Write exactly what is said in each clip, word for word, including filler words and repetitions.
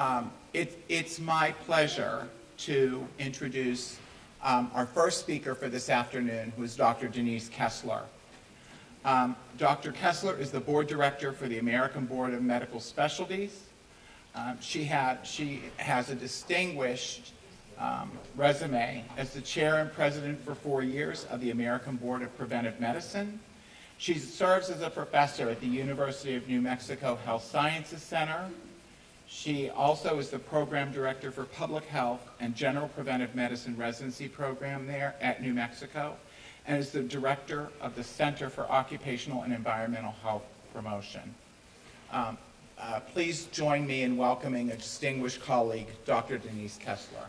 Um, it, it's my pleasure to introduce um, our first speaker for this afternoon, who is Doctor Denece Kesler. Um, Doctor Kesler is the board director for the American Board of Medical Specialties. Um, she, had, she has a distinguished um, resume as the chair and president for four years of the American Board of Preventive Medicine. She serves as a professor at the University of New Mexico Health Sciences Center. She also is the program director for public health and general preventive medicine residency program there at New Mexico, and is the director of the Center for Occupational and Environmental Health Promotion. Um, uh, please join me in welcoming a distinguished colleague, Doctor Denece Kesler.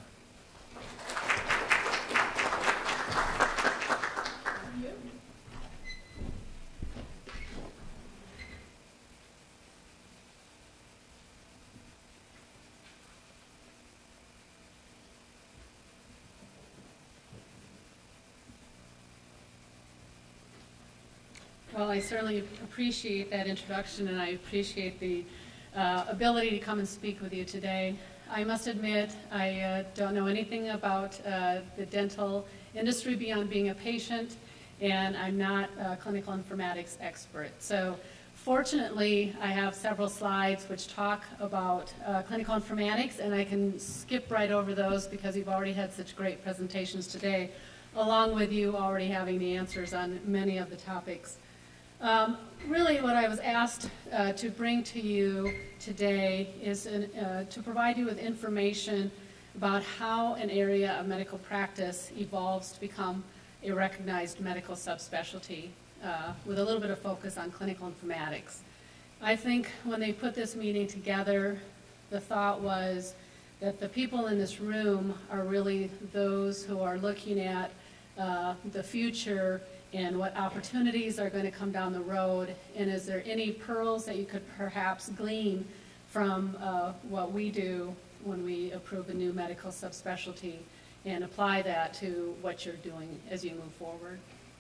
Well, I certainly appreciate that introduction, and I appreciate the uh, ability to come and speak with you today. I must admit, I uh, don't know anything about uh, the dental industry beyond being a patient, and I'm not a clinical informatics expert. So fortunately, I have several slides which talk about uh, clinical informatics, and I can skip right over those because you've already had such great presentations today, along with you already having the answers on many of the topics. Um, really what I was asked uh, to bring to you today is an, uh, to provide you with information about how an area of medical practice evolves to become a recognized medical subspecialty uh, with a little bit of focus on clinical informatics. I think when they put this meeting together, the thought was that the people in this room are really those who are looking at uh, the future and what opportunities are going to come down the road, and is there any pearls that you could perhaps glean from uh, what we do when we approve a new medical subspecialty and apply that to what you're doing as you move forward.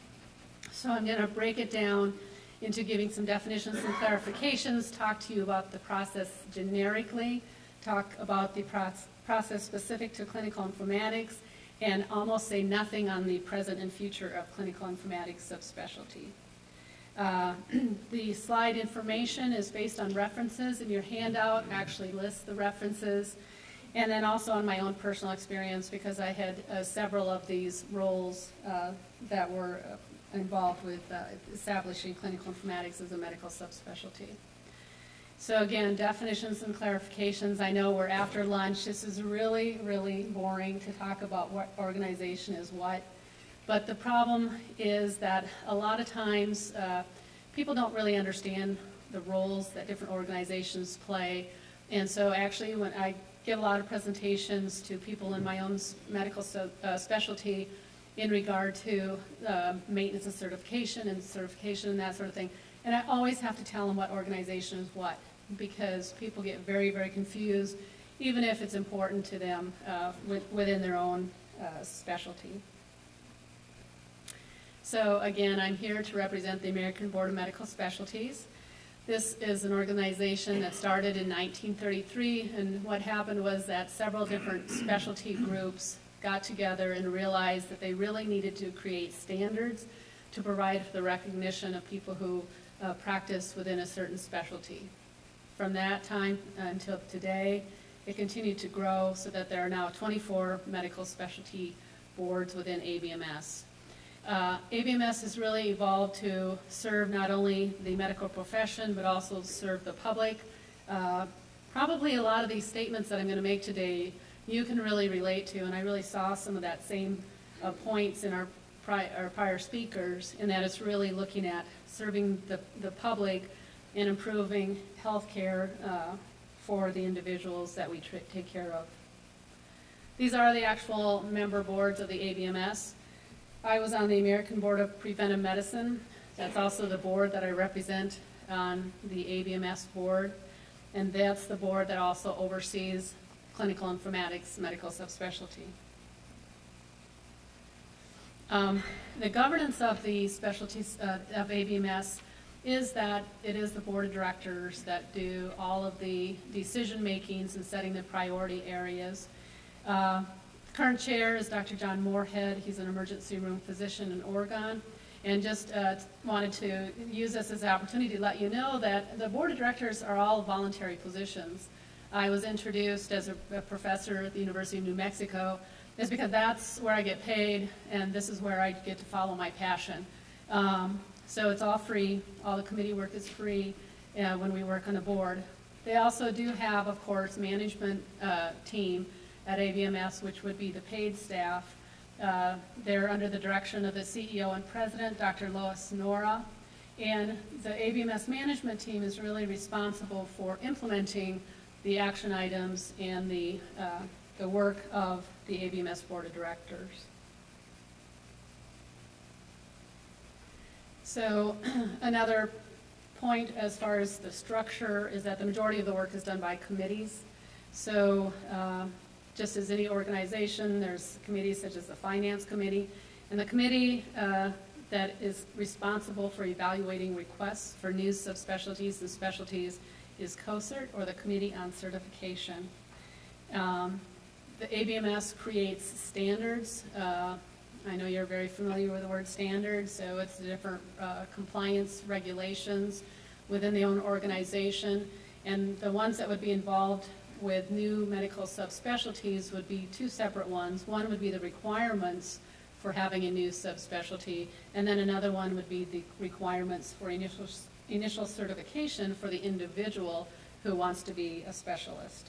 So I'm going to break it down into giving some definitions and clarifications, talk to you about the process generically, talk about the process specific to clinical informatics, and almost say nothing on the present and future of clinical informatics subspecialty. Uh, the slide information is based on references, and your handout actually lists the references, and then also on my own personal experience, because I had uh, several of these roles uh, that were uh, involved with uh, establishing clinical informatics as a medical subspecialty. So again, definitions and clarifications. I know we're after lunch. This is really, really boring to talk about what organization is what. But the problem is that a lot of times uh, people don't really understand the roles that different organizations play. And so actually when I give a lot of presentations to people in my own medical so, uh, specialty in regard to uh, maintenance and certification and certification and that sort of thing, and I always have to tell them what organization is what, because people get very, very confused, even if it's important to them uh, with, within their own uh, specialty. So again, I'm here to represent the American Board of Medical Specialties. This is an organization that started in nineteen thirty-three, and what happened was that several different specialty groups got together and realized that they really needed to create standards to provide for the recognition of people who uh, practice within a certain specialty. From that time until today, it continued to grow so that there are now twenty-four medical specialty boards within A B M S. Uh, A B M S has really evolved to serve not only the medical profession, but also serve the public. Uh, probably a lot of these statements that I'm going to make today, you can really relate to, and I really saw some of that same uh, points in our, pri our prior speakers, in that it's really looking at serving the, the public and improving health care uh, for the individuals that we take care of. These are the actual member boards of the A B M S. I was on the American Board of Preventive Medicine. That's also the board that I represent on the A B M S board, and that's the board that also oversees clinical informatics medical subspecialty. Um, the governance of the specialties uh, of A B M S is that it is the board of directors that do all of the decision makings and setting the priority areas. Uh, current chair is Doctor John Moorhead. He's an emergency room physician in Oregon. And just uh, wanted to use this as an opportunity to let you know that the board of directors are all voluntary positions. I was introduced as a, a professor at the University of New Mexico. It's because that's where I get paid, and this is where I get to follow my passion. Um, so it's all free. All the committee work is free uh, when we work on the board. They also do have, of course, management uh, team at A B M S, which would be the paid staff. Uh, they're under the direction of the C E O and president, Doctor Lois Nora, and the A B M S management team is really responsible for implementing the action items and the, uh, the work of the A B M S board of directors. So another point as far as the structure is that the majority of the work is done by committees. So uh, just as any organization, there's committees such as the Finance Committee, and the committee uh, that is responsible for evaluating requests for new subspecialties and specialties is COCERT, or the Committee on Certification. Um, the A B M S creates standards. Uh, I know you're very familiar with the word standards, so it's the different uh, compliance regulations within the own organization, and the ones that would be involved with new medical subspecialties would be two separate ones. One would be the requirements for having a new subspecialty, and then another one would be the requirements for initial, initial certification for the individual who wants to be a specialist.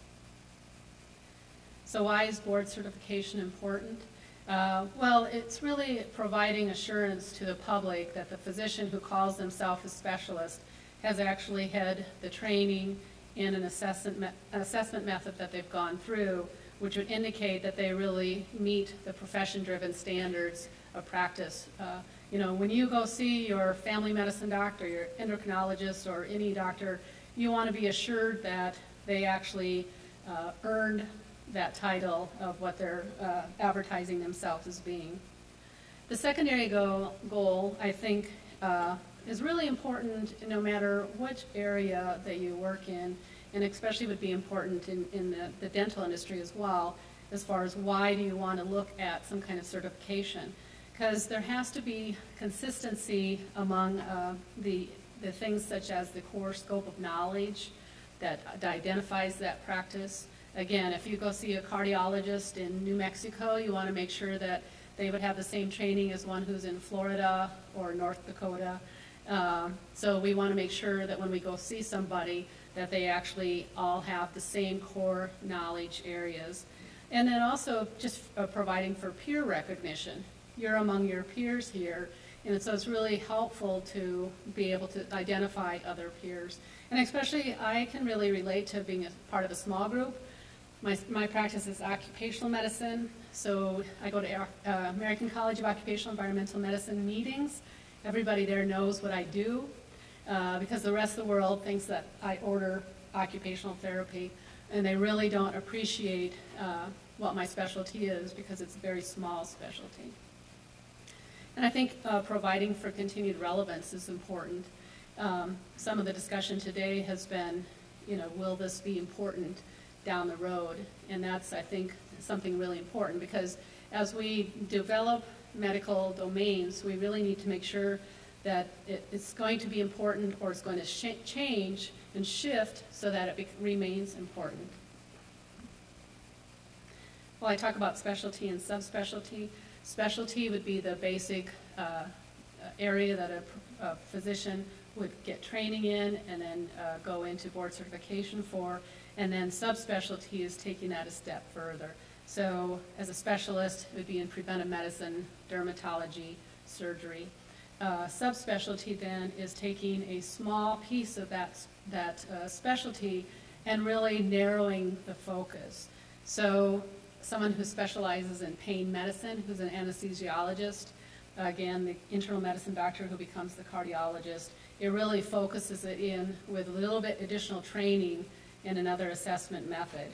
So why is board certification important? Uh, well, it's really providing assurance to the public that the physician who calls themselves a specialist has actually had the training and an assessment, me assessment method that they've gone through, which would indicate that they really meet the profession-driven standards of practice. Uh, you know, when you go see your family medicine doctor, your endocrinologist, or any doctor, you want to be assured that they actually uh, earned that title of what they're uh, advertising themselves as being. The secondary goal, goal I think, uh, is really important no matter which area that you work in, and especially would be important in, in the, the dental industry as well, as far as why do you want to look at some kind of certification. Because there has to be consistency among uh, the, the things such as the core scope of knowledge that identifies that practice. Again, if you go see a cardiologist in New Mexico, you want to make sure that they would have the same training as one who's in Florida or North Dakota. Um, so we want to make sure that when we go see somebody that they actually all have the same core knowledge areas. And then also just uh, providing for peer recognition. You're among your peers here, and so it's really helpful to be able to identify other peers. And especially I can really relate to being a part of a small group. My, my practice is occupational medicine, so I go to uh, American College of Occupational Environmental Medicine meetings. Everybody there knows what I do uh, because the rest of the world thinks that I order occupational therapy, and they really don't appreciate uh, what my specialty is because it's a very small specialty. And I think uh, providing for continued relevance is important. Um, some of the discussion today has been, you know, will this be important down the road? And that's, I think, something really important because as we develop medical domains, we really need to make sure that it, it's going to be important or it's going to sh change and shift so that it be remains important. Well, I talk about specialty and subspecialty. Specialty would be the basic uh, area that a, a physician would get training in and then uh, go into board certification for, and then subspecialty is taking that a step further. So as a specialist, it would be in preventive medicine, dermatology, surgery. Uh, subspecialty then is taking a small piece of that, that uh, specialty and really narrowing the focus. So someone who specializes in pain medicine, who's an anesthesiologist, again, the internal medicine doctor who becomes the cardiologist, it really focuses it in with a little bit additional training and another assessment method.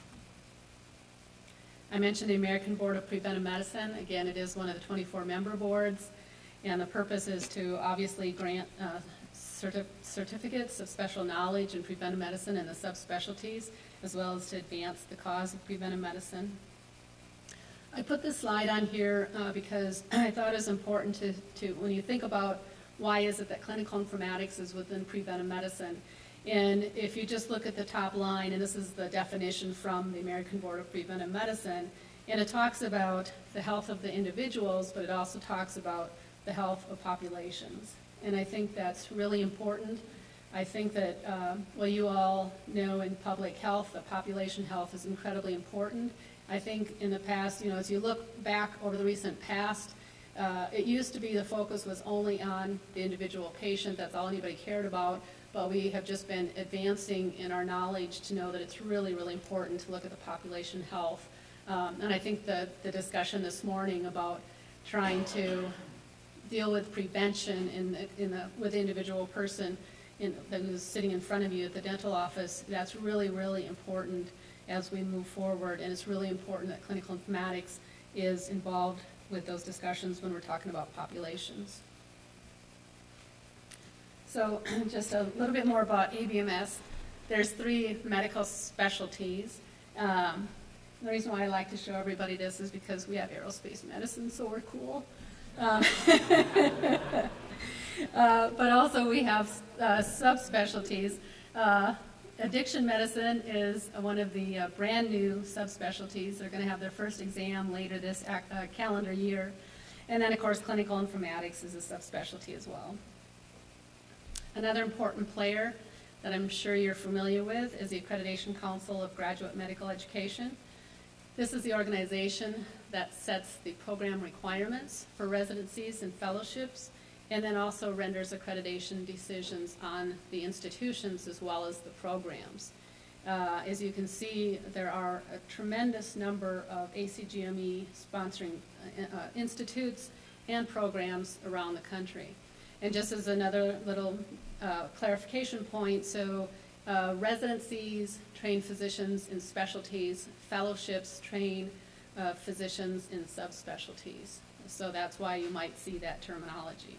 I mentioned the American Board of Preventive Medicine. Again, it is one of the twenty-four member boards, and the purpose is to obviously grant uh, certi certificates of special knowledge in preventive medicine and the subspecialties, as well as to advance the cause of preventive medicine. I put this slide on here uh, because I thought it was important to, to, when you think about why is it that clinical informatics is within preventive medicine, and if you just look at the top line, and this is the definition from the American Board of Preventive Medicine, and it talks about the health of the individuals, but it also talks about the health of populations. And I think that's really important. I think that, uh, well, you all know in public health, that population health is incredibly important. I think in the past, you know, as you look back over the recent past, uh, it used to be the focus was only on the individual patient. That's all anybody cared about. But we have just been advancing in our knowledge to know that it's really, really important to look at the population health. Um, and I think the, the discussion this morning about trying to deal with prevention in the, in the, with the individual person in, that is sitting in front of you at the dental office, that's really, really important as we move forward. And it's really important that clinical informatics is involved with those discussions when we're talking about populations. So just a little bit more about A B M S. There's three medical specialties. Um, the reason why I like to show everybody this is because we have aerospace medicine, so we're cool. Um, uh, but also we have uh, subspecialties. Uh, addiction medicine is one of the uh, brand new subspecialties. They're going to have their first exam later this uh, calendar year. And then, of course, clinical informatics is a subspecialty as well. Another important player that I'm sure you're familiar with is the Accreditation Council of Graduate Medical Education. This is the organization that sets the program requirements for residencies and fellowships, and then also renders accreditation decisions on the institutions as well as the programs. Uh, as you can see, there are a tremendous number of A C G M E sponsoring uh, uh, institutes and programs around the country. And just as another little uh, clarification point, so uh, residencies train physicians in specialties, fellowships train uh, physicians in subspecialties. So that's why you might see that terminology.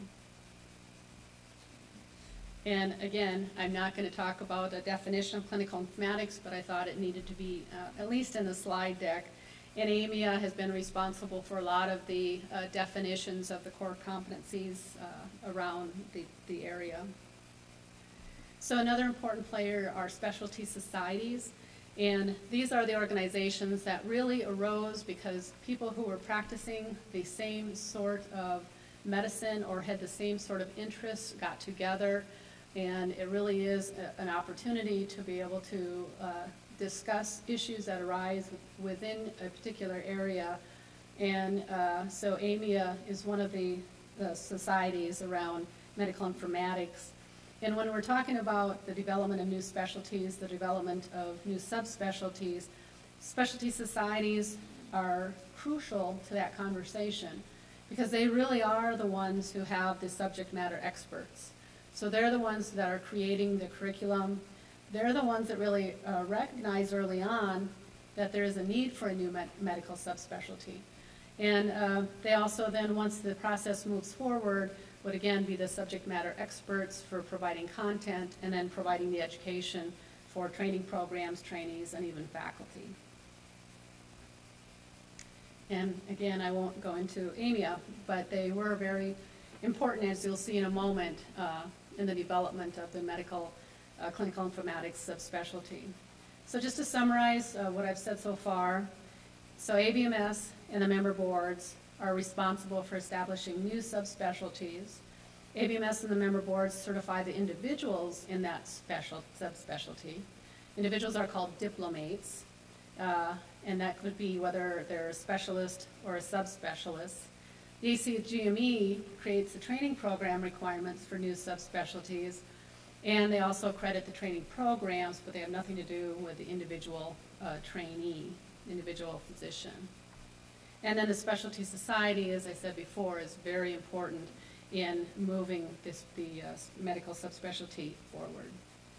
And again, I'm not going to talk about a definition of clinical informatics, but I thought it needed to be uh, at least in the slide deck. And A M E A has been responsible for a lot of the uh, definitions of the core competencies uh, around the, the area. So another important player are specialty societies. And these are the organizations that really arose because people who were practicing the same sort of medicine or had the same sort of interests got together. And it really is a, an opportunity to be able to uh, discuss issues that arise within a particular area. And uh, so A M E A is one of the, the societies around medical informatics. And when we're talking about the development of new specialties, the development of new subspecialties, specialty societies are crucial to that conversation because they really are the ones who have the subject matter experts. So they're the ones that are creating the curriculum. They're the ones that really uh, recognize early on that there is a need for a new med medical subspecialty. And uh, they also then, once the process moves forward, would again be the subject matter experts for providing content and then providing the education for training programs, trainees, and even faculty. And again, I won't go into A M E A, but they were very important, as you'll see in a moment, uh, in the development of the medical uh, clinical informatics subspecialty. So just to summarize uh, what I've said so far, so A B M S and the member boards are responsible for establishing new subspecialties. A B M S and the member boards certify the individuals in that special subspecialty. Individuals are called diplomates, uh, and that could be whether they're a specialist or a subspecialist. The A C G M E creates the training program requirements for new subspecialties, and they also accredit the training programs, but they have nothing to do with the individual uh, trainee, individual physician. And then the specialty society, as I said before, is very important in moving this, the uh, medical subspecialty forward.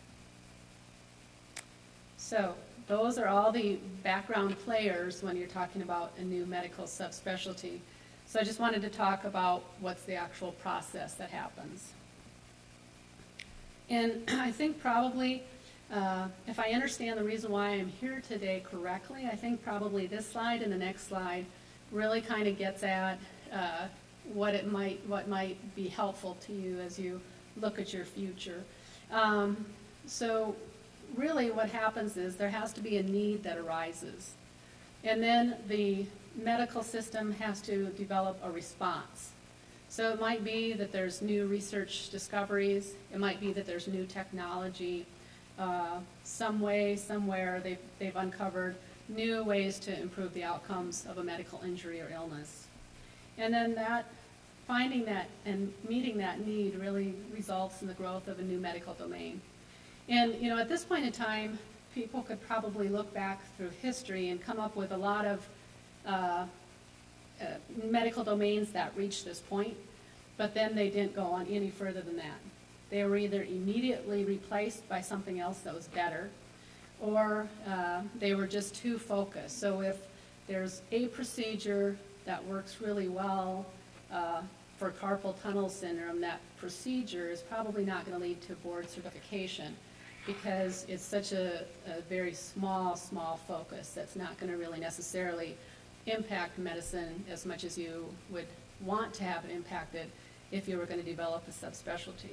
So those are all the background players when you're talking about a new medical subspecialty. So I just wanted to talk about what's the actual process that happens. And I think probably, uh, if I understand the reason why I'm here today correctly, I think probably this slide and the next slide really kind of gets at uh, what it might, what might be helpful to you as you look at your future. Um, so really what happens is there has to be a need that arises. And then the medical system has to develop a response. So it might be that there's new research discoveries, it might be that there's new technology, uh, some way, somewhere they've, they've uncovered new ways to improve the outcomes of a medical injury or illness. And then that, finding that and meeting that need really results in the growth of a new medical domain. And you know, at this point in time, people could probably look back through history and come up with a lot of uh, uh, medical domains that reached this point, but then they didn't go on any further than that. They were either immediately replaced by something else that was better, or uh, they were just too focused. So if there's a procedure that works really well uh, for carpal tunnel syndrome, that procedure is probably not going to lead to board certification because it's such a, a very small, small focus that's not going to really necessarily impact medicine as much as you would want to have it impacted if you were going to develop a subspecialty.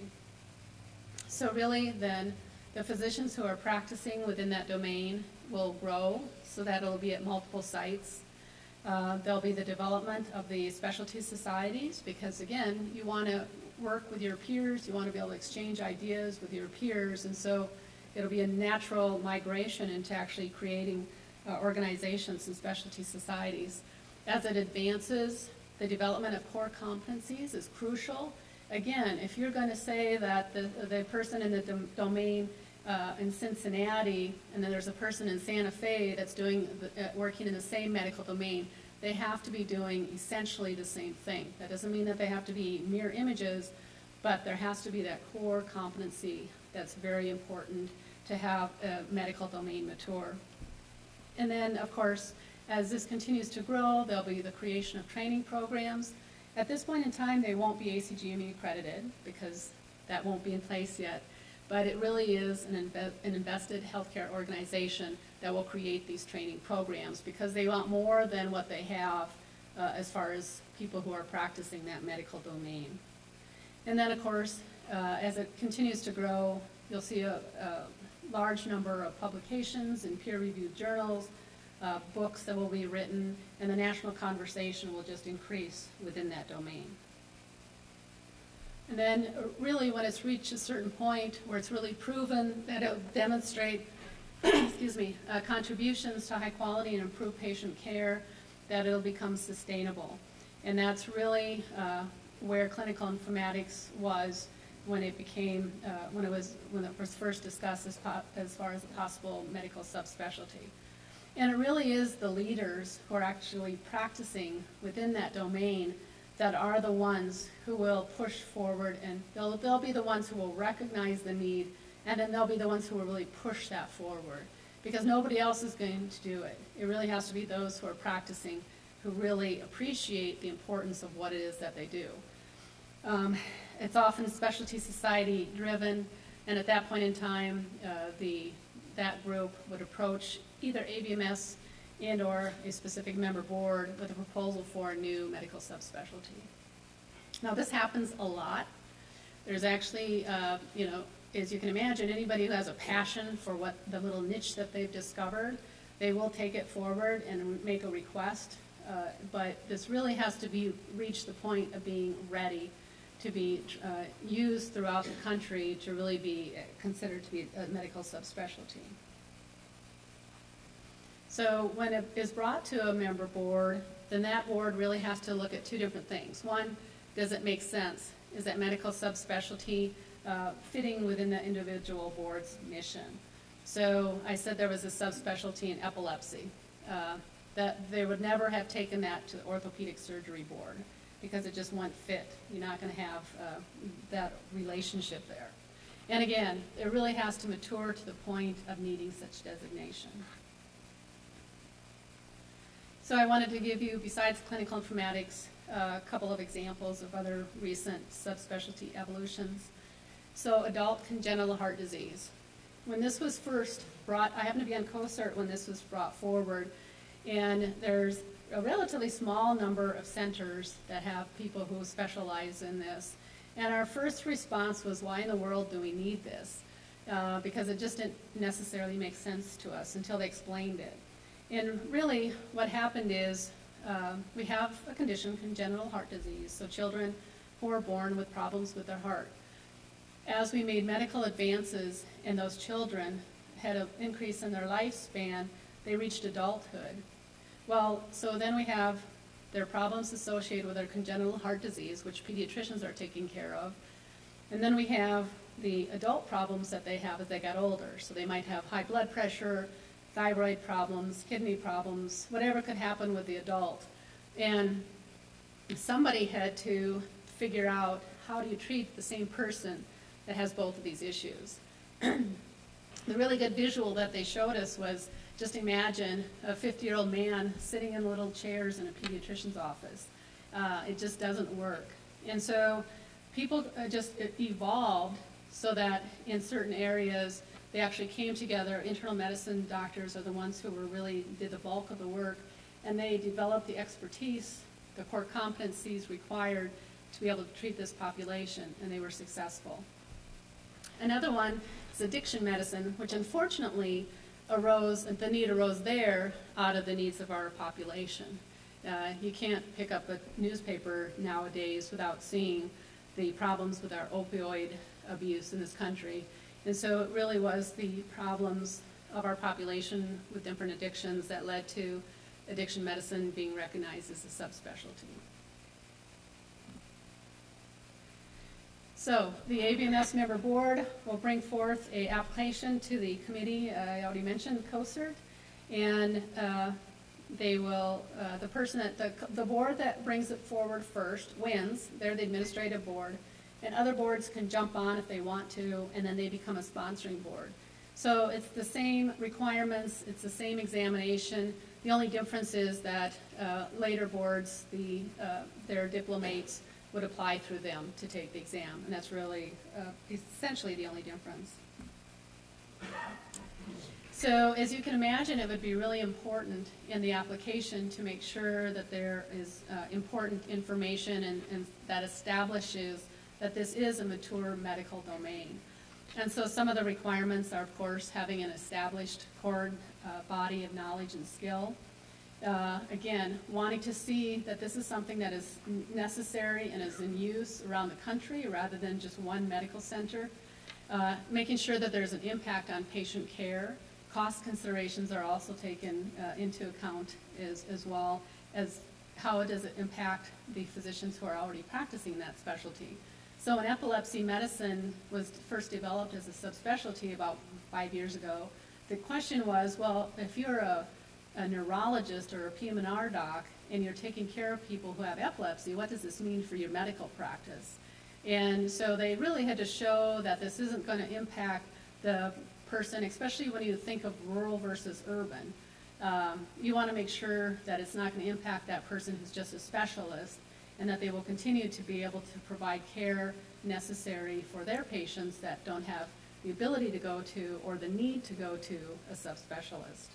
So really then, the physicians who are practicing within that domain will grow so that it'll be at multiple sites. Uh, there'll be the development of the specialty societies because again, you want to work with your peers, you want to be able to exchange ideas with your peers, and so it'll be a natural migration into actually creating uh, organizations and specialty societies. As it advances, the development of core competencies is crucial. Again, if you're going to say that the, the person in the dom domain uh, in Cincinnati, and then there's a person in Santa Fe that's doing the, uh, working in the same medical domain, they have to be doing essentially the same thing. That doesn't mean that they have to be mirror images, but there has to be that core competency that's very important to have a medical domain mature. And then, of course, as this continues to grow, there'll be the creation of training programs. At this point in time, they won't be A C G M E accredited because that won't be in place yet. But it really is an, inve an invested healthcare organization that will create these training programs because they want more than what they have uh, as far as people who are practicing that medical domain. And then, of course, uh, as it continues to grow, you'll see a, a large number of publications in peer-reviewed journals, Uh, books that will be written, and the national conversation will just increase within that domain. And then uh, really when it's reached a certain point where it's really proven that it will demonstrate excuse me, uh, contributions to high quality and improved patient care, that it'll become sustainable. And that's really uh, where clinical informatics was when it became, uh, when it was, when it was first discussed as, po as far as a possible medical subspecialty. And it really is the leaders who are actually practicing within that domain that are the ones who will push forward, and they'll, they'll be the ones who will recognize the need, and then they'll be the ones who will really push that forward. Because nobody else is going to do it. It really has to be those who are practicing who really appreciate the importance of what it is that they do. Um, it's often specialty society driven, and at that point in time, uh, the that group would approach either A B M S and or a specific member board with a proposal for a new medical subspecialty. Now this happens a lot. There's actually, uh, you know, as you can imagine, anybody who has a passion for what the little niche that they've discovered, they will take it forward and make a request. Uh, but this really has to be reach the point of being ready to be uh, used throughout the country to really be considered to be a medical subspecialty. So when it is brought to a member board, then that board really has to look at two different things. One, does it make sense? Is that medical subspecialty uh, fitting within the individual board's mission? So I said there was a subspecialty in epilepsy. Uh, that they would never have taken that to the orthopedic surgery board, because it just won't fit. You're not going to have uh, that relationship there. And again, it really has to mature to the point of needing such designation. So I wanted to give you, besides clinical informatics, uh, a couple of examples of other recent subspecialty evolutions. So adult congenital heart disease. When this was first brought, I happened to be on COSART when this was brought forward, and there's a relatively small number of centers that have people who specialize in this. And our first response was, why in the world do we need this? Uh, because it just didn't necessarily make sense to us until they explained it. And really what happened is uh, we have a condition, congenital heart disease, so children who are born with problems with their heart. As we made medical advances and those children had an increase in their lifespan, they reached adulthood. Well, so then we have their problems associated with their congenital heart disease, which pediatricians are taking care of. And then we have the adult problems that they have as they got older. So they might have high blood pressure, thyroid problems, kidney problems, whatever could happen with the adult. And somebody had to figure out, how do you treat the same person that has both of these issues? The really good visual that they showed us was, just imagine a fifty-year-old man sitting in little chairs in a pediatrician's office. Uh, it just doesn't work. And so people uh, just evolved so that in certain areas they actually came together. Internal medicine doctors are the ones who were really did the bulk of the work, and they developed the expertise, the core competencies required to be able to treat this population, and they were successful. Another one is addiction medicine, which unfortunately arose, the need arose there out of the needs of our population. Uh, you can't pick up a newspaper nowadays without seeing the problems with our opioid abuse in this country. And so it really was the problems of our population with different addictions that led to addiction medicine being recognized as a subspecialty. So the A B M S member board will bring forth an application to the committee. uh, I already mentioned COSART, and uh, they will, uh, the person that, the, the board that brings it forward first wins. They're the administrative board, and other boards can jump on if they want to, and then they become a sponsoring board. So it's the same requirements, it's the same examination. The only difference is that uh, later boards, the, uh, their diplomates would apply through them to take the exam, and that's really uh, essentially the only difference. So as you can imagine, it would be really important in the application to make sure that there is uh, important information and, and that establishes that this is a mature medical domain. And so some of the requirements are, of course, having an established core uh, body of knowledge and skill. Uh, again, wanting to see that this is something that is necessary and is in use around the country rather than just one medical center. Uh, making sure that there's an impact on patient care. Cost considerations are also taken uh, into account as, as well as how does it impact the physicians who are already practicing that specialty. So when epilepsy medicine was first developed as a subspecialty about five years ago, the question was, well, if you're a a neurologist or a P M R doc and you're taking care of people who have epilepsy, what does this mean for your medical practice? And so they really had to show that this isn't going to impact the person, especially when you think of rural versus urban. Um, you want to make sure that it's not going to impact that person who's just a specialist, and that they will continue to be able to provide care necessary for their patients that don't have the ability to go to or the need to go to a subspecialist.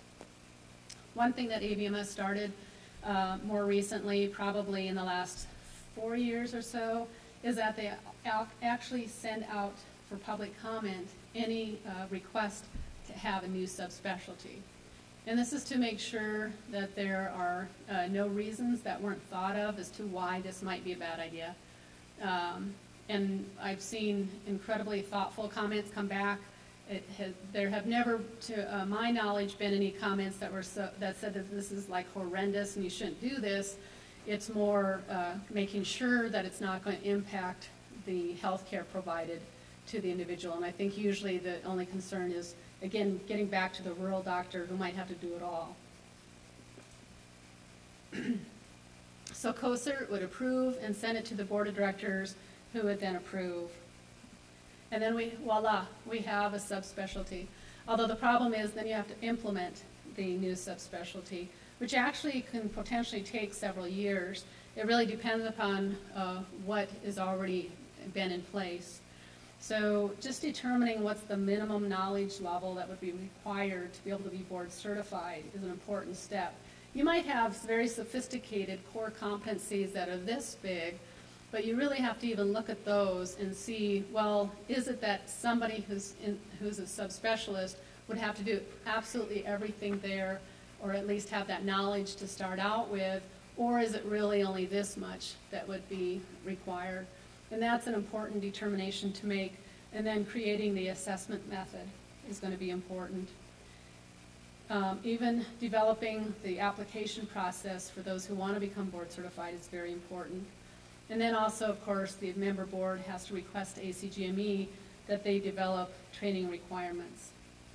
One thing that A B M S started uh, more recently, probably in the last four years or so, is that they actually send out for public comment any uh, request to have a new subspecialty. And this is to make sure that there are uh, no reasons that weren't thought of as to why this might be a bad idea. Um, and I've seen incredibly thoughtful comments come back. It has, there have never, to uh, my knowledge, been any comments that were so, that said that this is like horrendous and you shouldn't do this. It's more uh, making sure that it's not going to impact the health care provided to the individual. And I think usually the only concern is, again, getting back to the rural doctor who might have to do it all. So COSART would approve and send it to the board of directors, who would then approve. And then we, voila, we have a subspecialty. Although the problem is then you have to implement the new subspecialty, which actually can potentially take several years. It really depends upon uh, what has already been in place. So just determining what's the minimum knowledge level that would be required to be able to be board certified is an important step. You might have very sophisticated core competencies that are this big, but you really have to even look at those and see, well, is it that somebody who's, in, who's a subspecialist would have to do absolutely everything there, or at least have that knowledge to start out with, or is it really only this much that would be required? And that's an important determination to make, and then creating the assessment method is going to be important. Um, even developing the application process for those who want to become board certified is very important. And then also, of course, the member board has to request to A C G M E that they develop training requirements.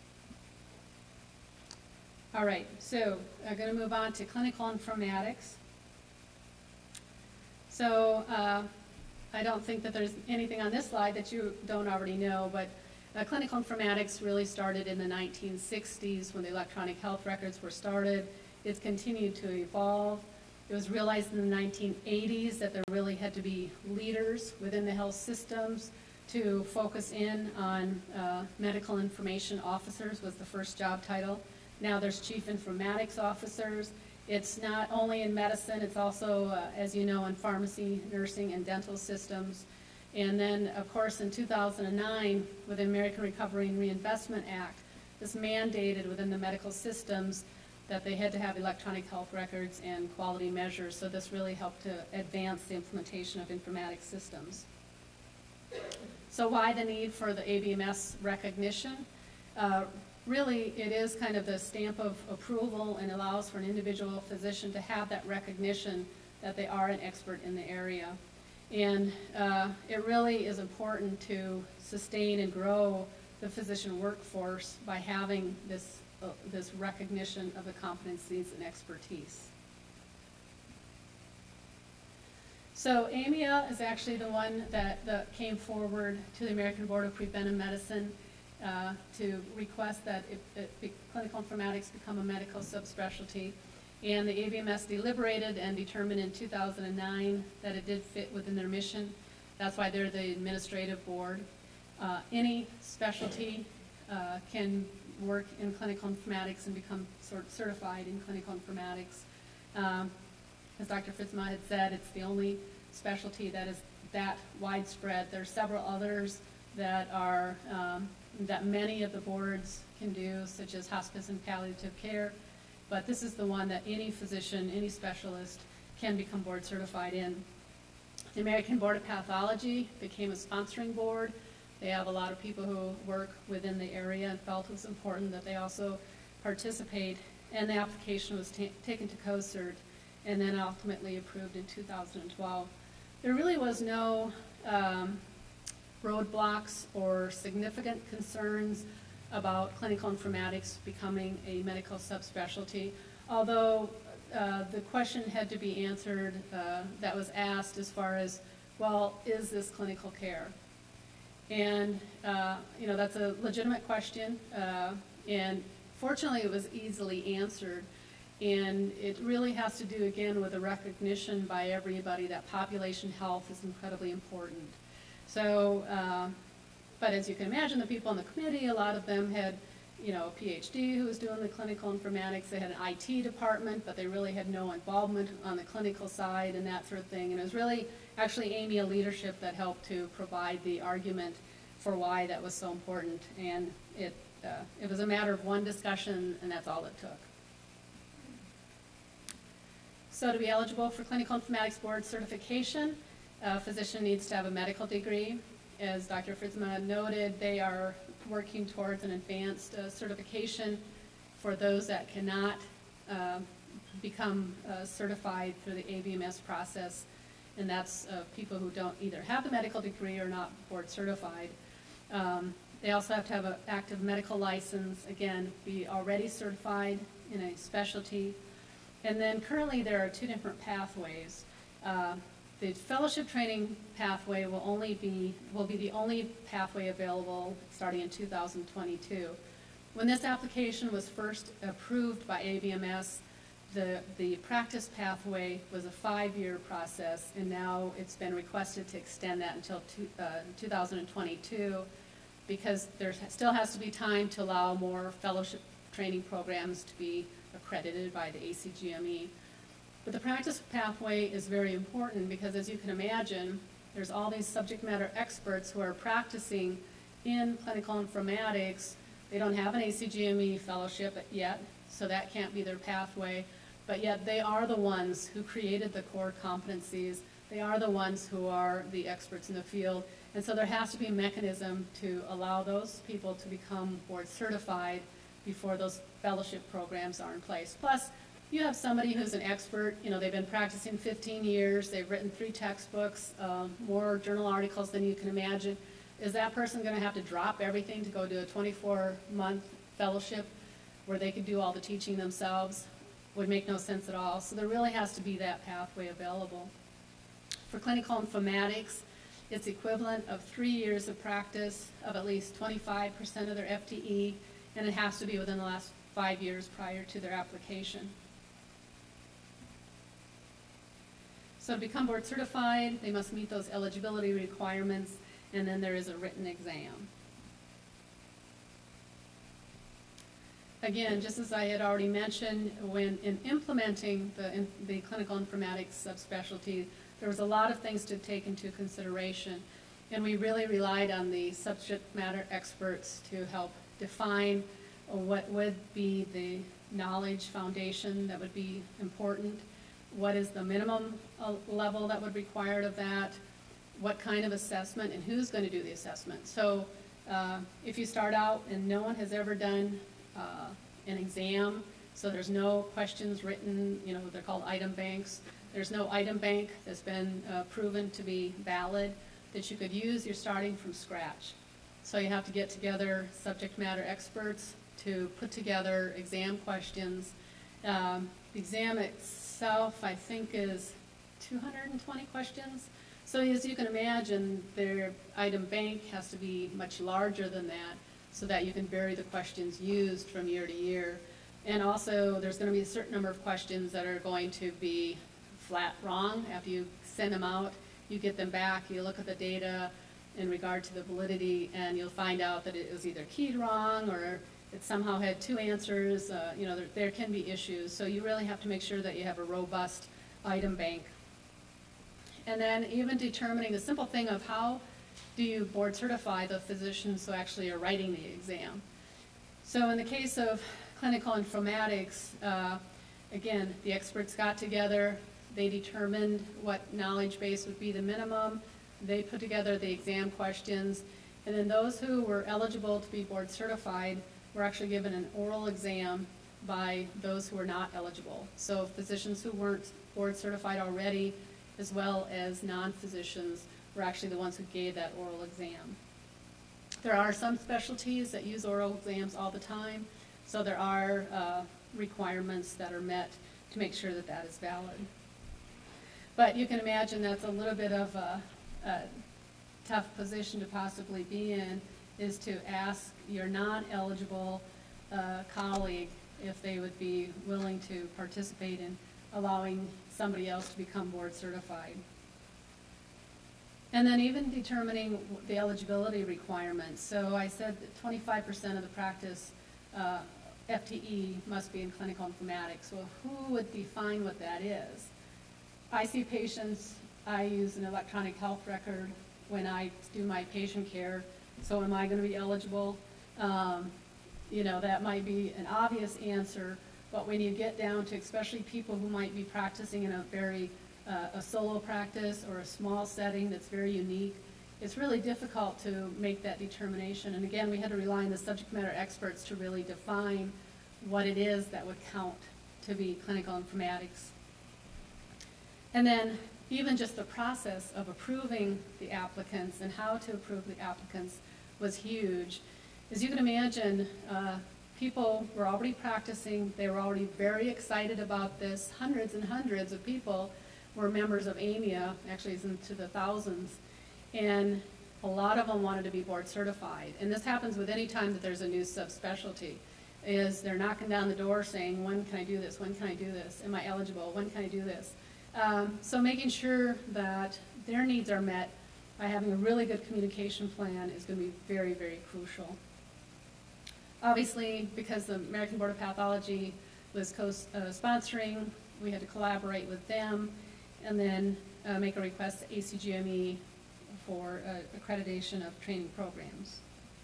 All right, so I'm going to move on to clinical informatics. So uh, I don't think that there's anything on this slide that you don't already know, but uh, clinical informatics really started in the nineteen sixties when the electronic health records were started. It's continued to evolve. It was realized in the nineteen eighties that there really had to be leaders within the health systems to focus in on uh, medical information officers was the first job title. Now there's chief informatics officers. It's not only in medicine, it's also, uh, as you know, in pharmacy, nursing, and dental systems. And then, of course, in two thousand nine, with the American Recovery and Reinvestment Act, this mandated within the medical systems that they had to have electronic health records and quality measures, so this really helped to advance the implementation of informatics systems. So why the need for the A B M S recognition? Uh, really, it is kind of the stamp of approval and allows for an individual physician to have that recognition that they are an expert in the area. And uh, it really is important to sustain and grow the physician workforce by having this Uh, this recognition of the competencies and expertise. So A M E A is actually the one that, that came forward to the American Board of Preventive Medicine uh, to request that it, it be, clinical informatics become a medical subspecialty. And the A B M S deliberated and determined in two thousand nine that it did fit within their mission. That's why they're the administrative board. Uh, any specialty uh, can work in clinical informatics and become sort certified in clinical informatics. Um, as Doctor Fitzma had said, it's the only specialty that is that widespread. There are several others that are um, that many of the boards can do, such as hospice and palliative care, but this is the one that any physician, any specialist can become board certified in. The American Board of Pathology became a sponsoring board. They have a lot of people who work within the area and felt it was important that they also participate, and the application was ta taken to COCERT and then ultimately approved in two thousand twelve. There really was no um, roadblocks or significant concerns about clinical informatics becoming a medical subspecialty, although uh, the question had to be answered uh, that was asked as far as, well, is this clinical care? And, uh, you know, that's a legitimate question, uh, and fortunately it was easily answered. And it really has to do, again, with a recognition by everybody that population health is incredibly important. So, uh, but as you can imagine, the people on the committee, a lot of them had, you know, a P H D who was doing the clinical informatics. They had an I T department, but they really had no involvement on the clinical side and that sort of thing. And it was really actually A M E A leadership that helped to provide the argument for why that was so important. And it, uh, it was a matter of one discussion, and that's all it took. So to be eligible for clinical informatics board certification, a physician needs to have a medical degree. As Doctor Fritzma noted, they are working towards an advanced uh, certification for those that cannot uh, become uh, certified through the A B M S process, and that's uh, people who don't either have the medical degree or not board certified. Um, they also have to have an active medical license, again, be already certified in a specialty. And then currently there are two different pathways. Uh, the fellowship training pathway will only be, will be the only pathway available starting in two thousand twenty-two. When this application was first approved by A B M S, The, the practice pathway was a five-year process, and now it's been requested to extend that until two, uh, two thousand twenty-two, because there still has to be time to allow more fellowship training programs to be accredited by the A C G M E. But the practice pathway is very important because, as you can imagine, there's all these subject matter experts who are practicing in clinical informatics. They don't have an A C G M E fellowship yet, so that can't be their pathway. But yet they are the ones who created the core competencies. They are the ones who are the experts in the field. And so there has to be a mechanism to allow those people to become board certified before those fellowship programs are in place. Plus, you have somebody who's an expert, you know, they've been practicing fifteen years, they've written three textbooks, um, more journal articles than you can imagine. Is that person going to have to drop everything to go do a twenty-four month fellowship where they could do all the teaching themselves? Would make no sense at all. So there really has to be that pathway available. For clinical informatics, it's equivalent of three years of practice of at least twenty-five percent of their F T E, and it has to be within the last five years prior to their application. So to become board certified, they must meet those eligibility requirements, and then there is a written exam. Again, just as I had already mentioned, when in implementing the, in, the clinical informatics subspecialty, there was a lot of things to take into consideration, and we really relied on the subject matter experts to help define what would be the knowledge foundation that would be important, what is the minimum uh, level that would be required of that, what kind of assessment, and who's going to do the assessment. So uh, if you start out and no one has ever done uh, an exam, so there's no questions written, you know, they're called item banks. There's no item bank that's been uh, proven to be valid that you could use. You're starting from scratch. So you have to get together subject matter experts to put together exam questions. Um, the exam itself, I think, is two hundred twenty questions. So as you can imagine, their item bank has to be much larger than that so that you can vary the questions used from year to year. And also, there's going to be a certain number of questions that are going to be flat wrong. After you send them out, you get them back, you look at the data in regard to the validity, and you'll find out that it was either keyed wrong or it somehow had two answers. Uh, you know, there, there can be issues. So you really have to make sure that you have a robust item bank. And then even determining the simple thing of how do you board certify the physicians who actually are writing the exam. So in the case of clinical informatics, uh, again, the experts got together, they determined what knowledge base would be the minimum, they put together the exam questions, and then those who were eligible to be board certified were actually given an oral exam by those who were not eligible. So physicians who weren't board certified already, as well as non-physicians, were actually the ones who gave that oral exam. There are some specialties that use oral exams all the time, so there are uh, requirements that are met to make sure that that is valid. But you can imagine that's a little bit of a, a tough position to possibly be in, is to ask your non-eligible uh, colleague if they would be willing to participate in allowing somebody else to become board certified. And then even determining the eligibility requirements. So I said that twenty-five percent of the practice uh, F T E must be in clinical informatics. Well, who would define what that is? I see patients, I use an electronic health record when I do my patient care, so am I going to be eligible? Um, you know, that might be an obvious answer, but when you get down to especially people who might be practicing in a very, uh, a solo practice or a small setting that's very unique, it's really difficult to make that determination. And again, we had to rely on the subject matter experts to really define what it is that would count to be clinical informatics. And then even just the process of approving the applicants and how to approve the applicants was huge. As you can imagine, uh, people were already practicing, they were already very excited about this. Hundreds and hundreds of people were members of A M I A, actually it's into the thousands, and a lot of them wanted to be board certified. And this happens with any time that there's a new subspecialty. is they're knocking down the door saying, when can I do this, when can I do this, am I eligible, when can I do this? Um, so making sure that their needs are met by having a really good communication plan is going to be very, very crucial. Obviously, because the American Board of Pathology was co-sponsoring, we had to collaborate with them and then uh, make a request to A C G M E for uh, accreditation of training programs.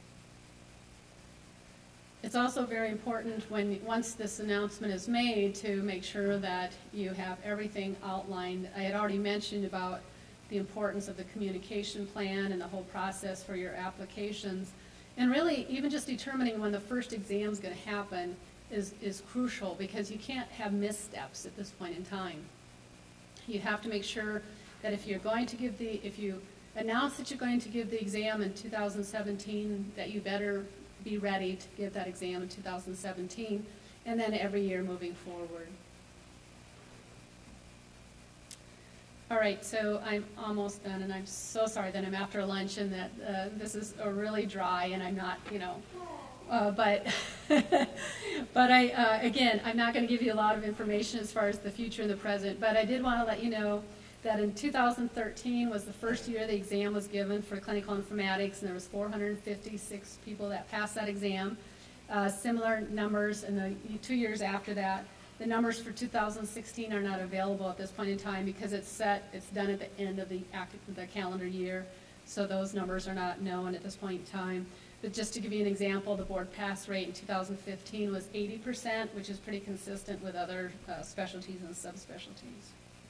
It's also very important when, once this announcement is made, to make sure that you have everything outlined. I had already mentioned about the importance of the communication plan and the whole process for your applications. And really, even just determining when the first exam is going to happen is, is crucial, because you can't have missteps at this point in time. You have to make sure that if you're going to give the, if you announce that you're going to give the exam in two thousand seventeen, that you better be ready to give that exam in two thousand seventeen, and then every year moving forward. All right, so I'm almost done, and I'm so sorry that I'm after lunch and that uh, this is a really dry, and I'm not, you know, uh, but but I uh, again, I'm not going to give you a lot of information as far as the future and the present, but I did want to let you know that in two thousand thirteen was the first year the exam was given for clinical informatics, and there was four hundred fifty-six people that passed that exam. Uh, similar numbers in the two years after that. The numbers for two thousand sixteen are not available at this point in time because it's set, it's done at the end of the, active, the calendar year, so those numbers are not known at this point in time. But just to give you an example, the board pass rate in two thousand fifteen was eighty percent, which is pretty consistent with other uh, specialties and subspecialties.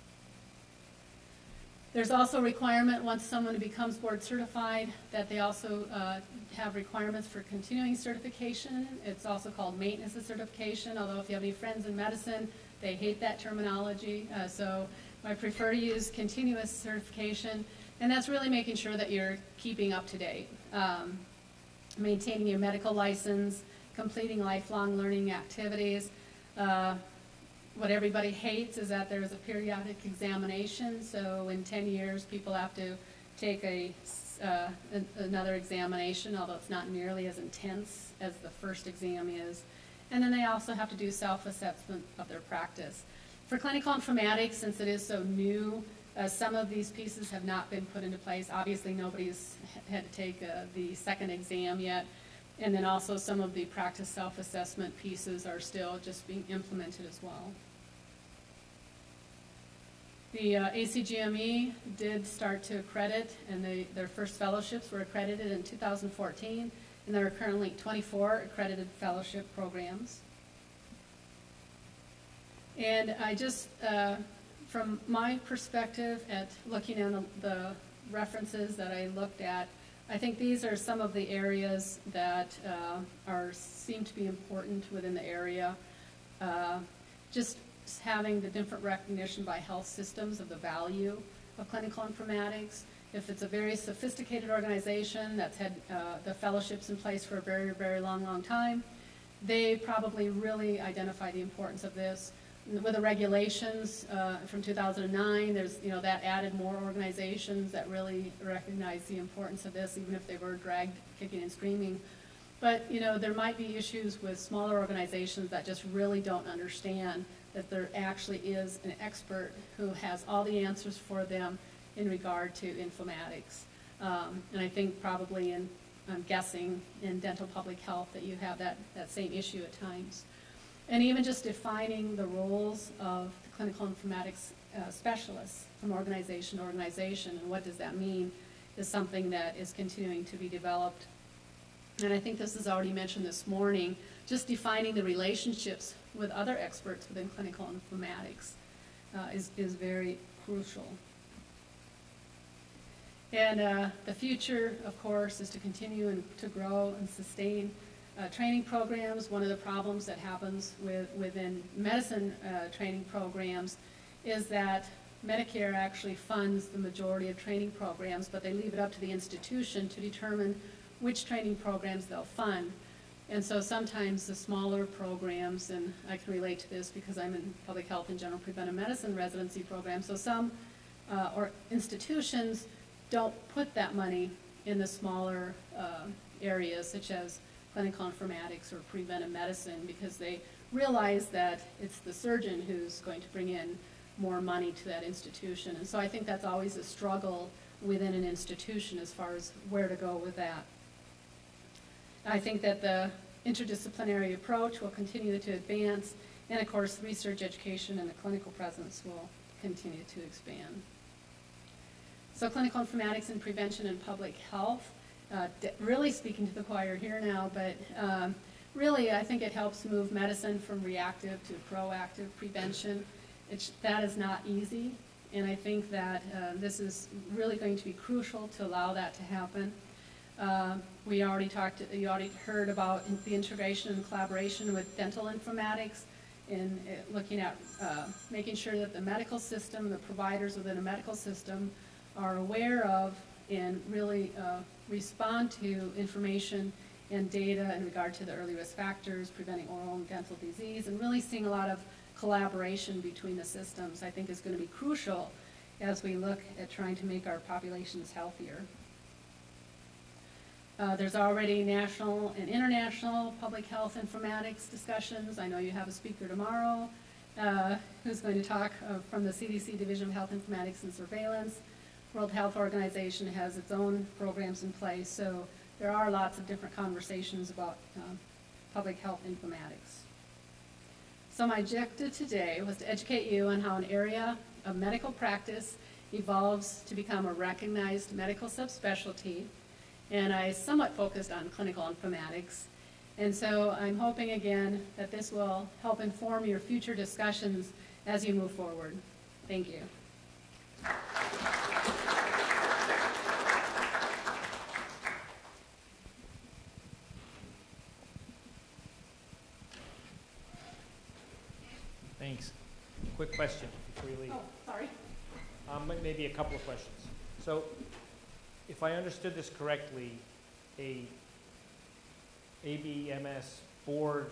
There's also a requirement, once someone becomes board certified, that they also uh, have requirements for continuing certification. It's also called maintenance of certification, although if you have any friends in medicine, they hate that terminology. Uh, so I prefer to use continuous certification, and that's really making sure that you're keeping up to date. Um, maintaining your medical license, completing lifelong learning activities. Uh, What everybody hates is that there's a periodic examination, so in ten years people have to take a, uh, another examination, although it's not nearly as intense as the first exam is. And then they also have to do self-assessment of their practice. For clinical informatics, since it is so new, uh, some of these pieces have not been put into place. Obviously nobody's had to take uh, the second exam yet. And then also some of the practice self-assessment pieces are still just being implemented as well. The uh, A C G M E did start to accredit, and they, their first fellowships were accredited in two thousand fourteen, and there are currently twenty-four accredited fellowship programs. And I just, uh, from my perspective at looking at the references that I looked at, I think these are some of the areas that uh, are seem to be important within the area. Uh, just having the different recognition by health systems of the value of clinical informatics. If it's a very sophisticated organization that's had uh, the fellowships in place for a very, very long, long time, they probably really identify the importance of this. With the regulations uh, from two thousand nine, there's, you know, that added more organizations that really recognize the importance of this, even if they were dragged kicking and screaming. But, you know, there might be issues with smaller organizations that just really don't understand that there actually is an expert who has all the answers for them in regard to informatics. Um, and I think probably in, I'm guessing, in dental public health that you have that, that same issue at times. And even just defining the roles of the clinical informatics uh, specialists from organization to organization, and what does that mean, is something that is continuing to be developed. And I think this is already mentioned this morning, just defining the relationships with other experts within clinical informatics uh, is, is very crucial. And uh, the future, of course, is to continue and to grow and sustain uh, training programs. One of the problems that happens with, within medicine uh, training programs is that Medicare actually funds the majority of training programs, but they leave it up to the institution to determine which training programs they'll fund. And so sometimes the smaller programs, and I can relate to this because I'm in public health and general preventive medicine residency program, so some uh, or institutions don't put that money in the smaller uh, areas, such as clinical informatics or preventive medicine, because they realize that it's the surgeon who's going to bring in more money to that institution. And so I think that's always a struggle within an institution as far as where to go with that. I think that the interdisciplinary approach will continue to advance, and of course research, education, and the clinical presence will continue to expand. So clinical informatics and prevention and public health, uh, really speaking to the choir here now, but um, really I think it helps move medicine from reactive to proactive prevention. It's, that is not easy, and I think that uh, this is really going to be crucial to allow that to happen. Uh, we already talked, you already heard about the integration and collaboration with dental informatics, in uh, looking at uh, making sure that the medical system, the providers within a medical system are aware of and really uh, respond to information and data in regard to the early risk factors, preventing oral and dental disease, and really seeing a lot of collaboration between the systems, I think is going to be crucial as we look at trying to make our populations healthier. Uh, there's already national and international public health informatics discussions. I know you have a speaker tomorrow uh, who's going to talk uh, from the C D C Division of Health Informatics and Surveillance. World Health Organization has its own programs in place, so there are lots of different conversations about uh, public health informatics. So my objective today was to educate you on how an area of medical practice evolves to become a recognized medical subspecialty, and I somewhat focused on clinical informatics. And so I'm hoping again that this will help inform your future discussions as you move forward. Thank you. Thanks. Quick question before you leave. Oh, sorry. Um, maybe a couple of questions. So, if I understood this correctly, a A B M S board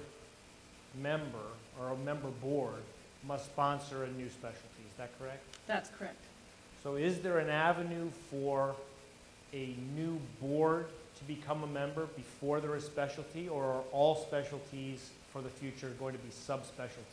member or a member board must sponsor a new specialty. Is that correct? That's correct. So, is there an avenue for a new board to become a member before they're a specialty, or are all specialties for the future going to be subspecialties?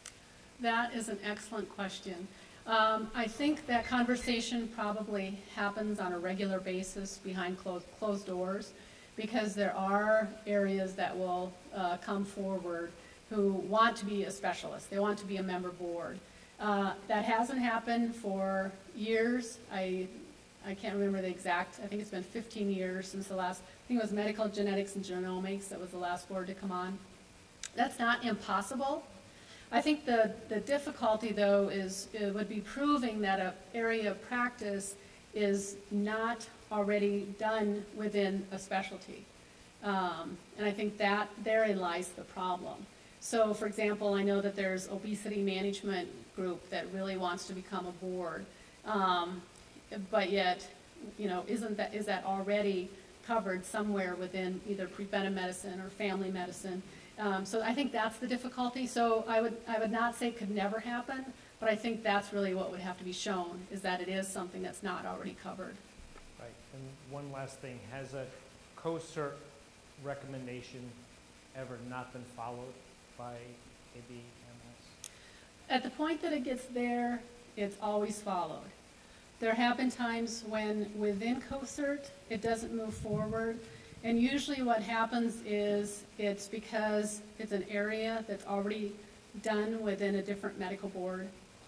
That is an excellent question. Um, I think that conversation probably happens on a regular basis behind closed, closed doors, because there are areas that will uh, come forward who want to be a specialist. They want to be a member board. Uh, that hasn't happened for years. I, I can't remember the exact, I think it's been fifteen years since the last, I think it was medical genetics and genomics that was the last board to come on. That's not impossible. I think the, the difficulty, though, is it would be proving that an area of practice is not already done within a specialty. Um, and I think that therein lies the problem. So, for example, I know that there's obesity management group that really wants to become a board, um, but yet, you know, isn't that, is that already covered somewhere within either preventive medicine or family medicine? Um, so I think that's the difficulty. So I would, I would not say it could never happen, but I think that's really what would have to be shown, is that it is something that's not already covered. Right. And one last thing, has a co-cert recommendation ever not been followed by A B M S? At the point that it gets there, it's always followed. There have been times when within co-cert it doesn't move forward. And usually what happens is it's because it's an area that's already done within a different medical board.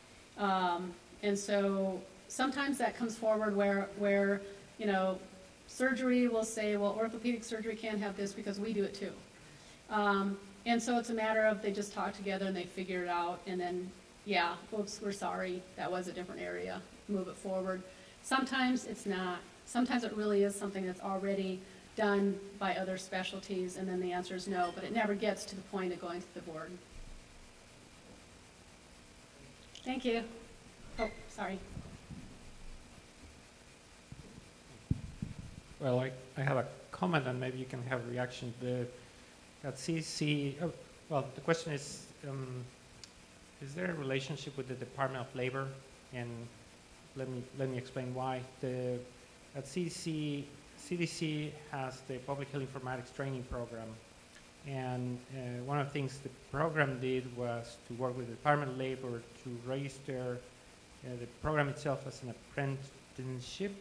Um, and so sometimes that comes forward where, where, you know, surgery will say, well, orthopedic surgery can't have this because we do it too. Um, and so it's a matter of they just talk together and they figure it out, and then, yeah, oops, we're sorry, that was a different area, move it forward. Sometimes it's not. Sometimes it really is something that's already done by other specialties, and then the answer is no, but it never gets to the point of going to the board. Thank you. Oh, sorry. Well, I, I have a comment, and maybe you can have a reaction. The, at C C, oh, well, the question is, um, is there a relationship with the Department of Labor? And let me, let me explain why. The, at C C C D C has the Public Health Informatics Training Program. And uh, one of the things the program did was to work with the Department of Labor to register uh, the program itself as an apprenticeship.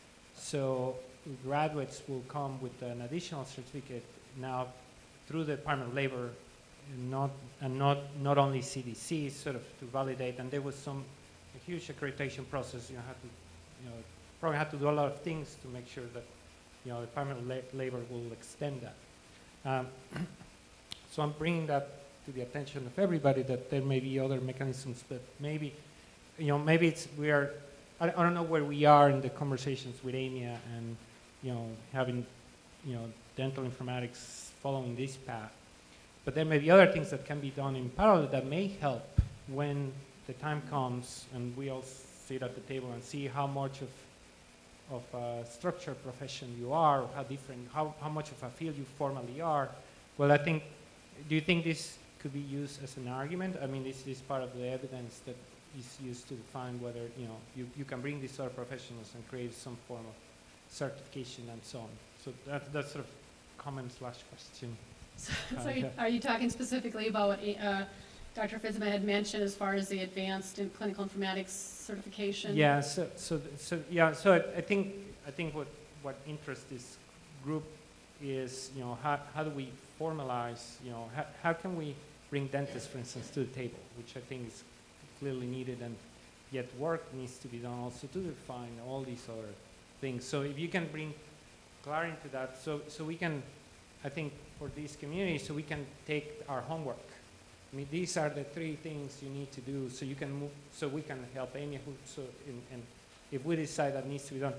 So graduates will come with an additional certificate now through the Department of Labor, not, and not, not only C D C, sort of to validate. And there was some a huge accreditation process. You know, had to, you know, the program had to do a lot of things to make sure that, you know, the Department of La Labor will extend that. Um, so I'm bringing that to the attention of everybody, that there may be other mechanisms, but maybe, you know, maybe it's, we are, I, I don't know where we are in the conversations with A M I A and, you know, having, you know, dental informatics following this path. But there may be other things that can be done in parallel that may help when the time comes and we all sit at the table and see how much of of a structured profession you are, or how different, how, how much of a field you formally are. Well, I think, do you think this could be used as an argument? I mean, is this part of the evidence that is used to define whether, you know, you, you can bring these other professionals and create some form of certification and so on? So that, that's sort of comment slash question. So, uh, so you, are you talking specifically about what uh, Doctor Fizma had mentioned as far as the advanced in clinical informatics certification? Yeah, so, so, so yeah, so I, I think, I think what, what interests this group is, you know, how, how do we formalize, you know, how, how can we bring dentists, for instance, to the table, which I think is clearly needed, and yet work needs to be done also to define all these other things. So if you can bring clarity to that, so, so we can, I think, for these communities, so we can take our homework. I mean, these are the three things you need to do, so you can move, so we can help Amy, who, so, in, and if we decide that needs to be done.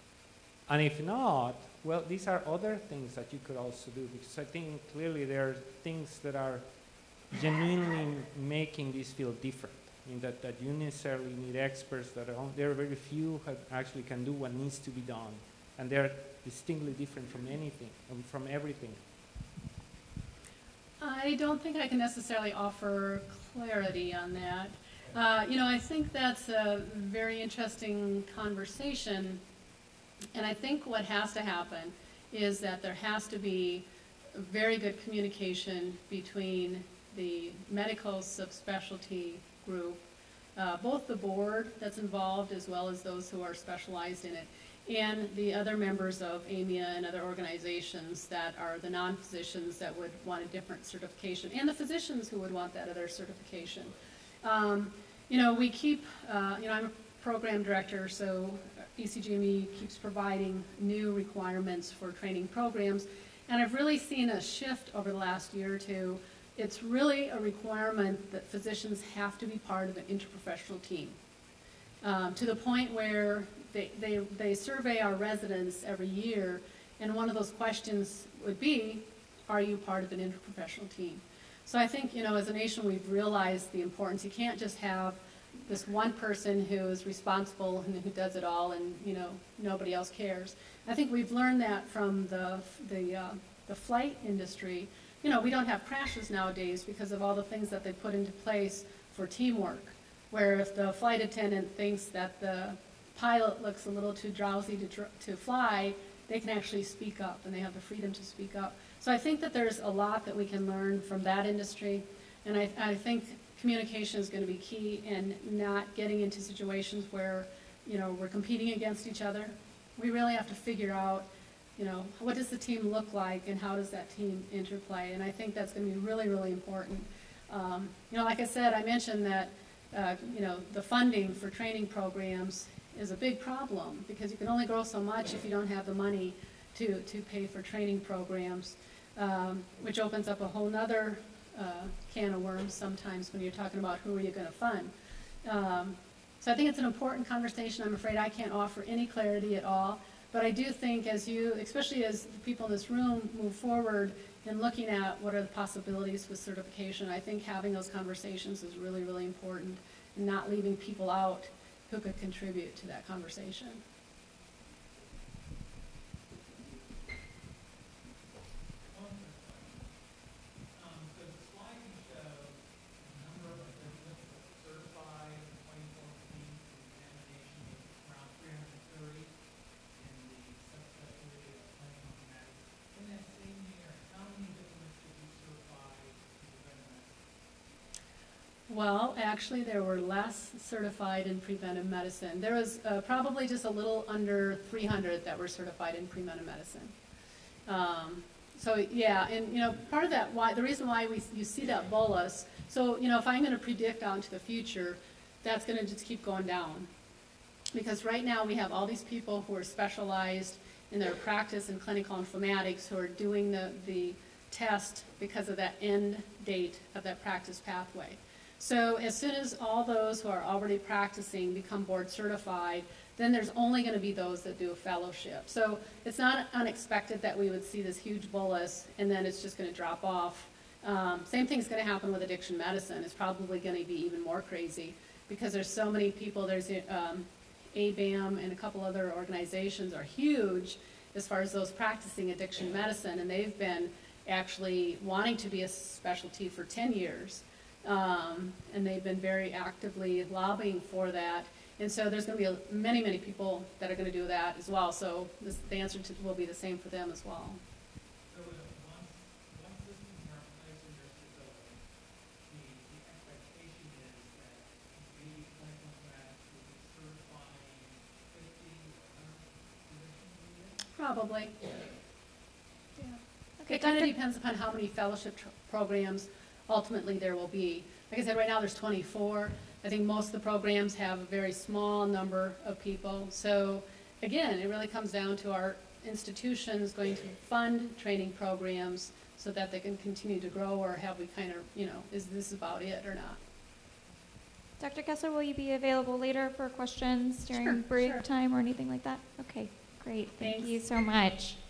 And if not, well, these are other things that you could also do, because I think clearly there are things that are genuinely making this field different. I mean, that, that you necessarily need experts that are, on, there are very few who actually can do what needs to be done. And they're distinctly different from anything, um, from everything. I don't think I can necessarily offer clarity on that. Uh, you know, I think that's a very interesting conversation, and I think what has to happen is that there has to be very good communication between the medical subspecialty group, uh, both the board that's involved as well as those who are specialized in it, and the other members of A M I A and other organizations that are the non-physicians that would want a different certification, and the physicians who would want that other certification. Um, you know, we keep, uh, you know, I'm a program director, so E C G M E keeps providing new requirements for training programs, and I've really seen a shift over the last year or two. It's really a requirement that physicians have to be part of an interprofessional team, um, to the point where They, they, they survey our residents every year, and one of those questions would be, are you part of an interprofessional team? So I think, you know, as a nation, we've realized the importance. You can't just have this one person who is responsible and who does it all, and, you know, nobody else cares. I think we've learned that from the, the, uh, the flight industry. You know, we don't have crashes nowadays because of all the things that they put into place for teamwork, where if the flight attendant thinks that the pilot looks a little too drowsy to, tr to fly, they can actually speak up, and they have the freedom to speak up. So I think that there's a lot that we can learn from that industry, and I, I think communication is going to be key, and not getting into situations where, you know, we're competing against each other. We really have to figure out, you know, what does the team look like, and how does that team interplay, and I think that's going to be really, really important. Um, you know, like I said, I mentioned that, uh, you know, the funding for training programs is a big problem, because you can only grow so much if you don't have the money to, to pay for training programs, um, which opens up a whole nother uh, can of worms sometimes when you're talking about who are you going to fund. Um, so I think it's an important conversation. I'm afraid I can't offer any clarity at all, but I do think as you, especially as the people in this room move forward in looking at what are the possibilities with certification, I think having those conversations is really, really important, and not leaving people out who could contribute to that conversation. Examination of around three hundred thirty, and the subspecialty Well, actually, there were less certified in preventive medicine. There was uh, probably just a little under three hundred that were certified in preventive medicine. Um, so yeah, and you know, part of that, why the reason why we you see that bolus. So you know, if I'm going to predict out into the future, that's going to just keep going down, because right now we have all these people who are specialized in their practice in clinical informatics who are doing the the test because of that end date of that practice pathway. So as soon as all those who are already practicing become board certified, then there's only going to be those that do a fellowship. So it's not unexpected that we would see this huge bolus and then it's just going to drop off. Um, same thing's going to happen with addiction medicine. It's probably going to be even more crazy because there's so many people. There's um, A B A M and a couple other organizations are huge as far as those practicing addiction medicine, and they've been actually wanting to be a specialty for ten years. Um, and they've been very actively lobbying for that. And so there's going to be a, many, many people that are going to do that as well. So this, the answer to, will be the same for them as well. So uh, once, once systems are in place in your facility, the, the expectation is that the clinical informatics will be certifying fifty or one hundred physicians a year? Probably. Yeah. Okay, It kind of Doctor depends upon how many fellowship tr programs ultimately there will be. Like I said, right now there's twenty-four. I think most of the programs have a very small number of people. So again, it really comes down to our institutions going to fund training programs so that they can continue to grow, or have we kind of, you know, is this about it or not? Doctor Kesler, will you be available later for questions during Sure, break sure. time or anything like that? Okay, great. Thank Thanks. you so much.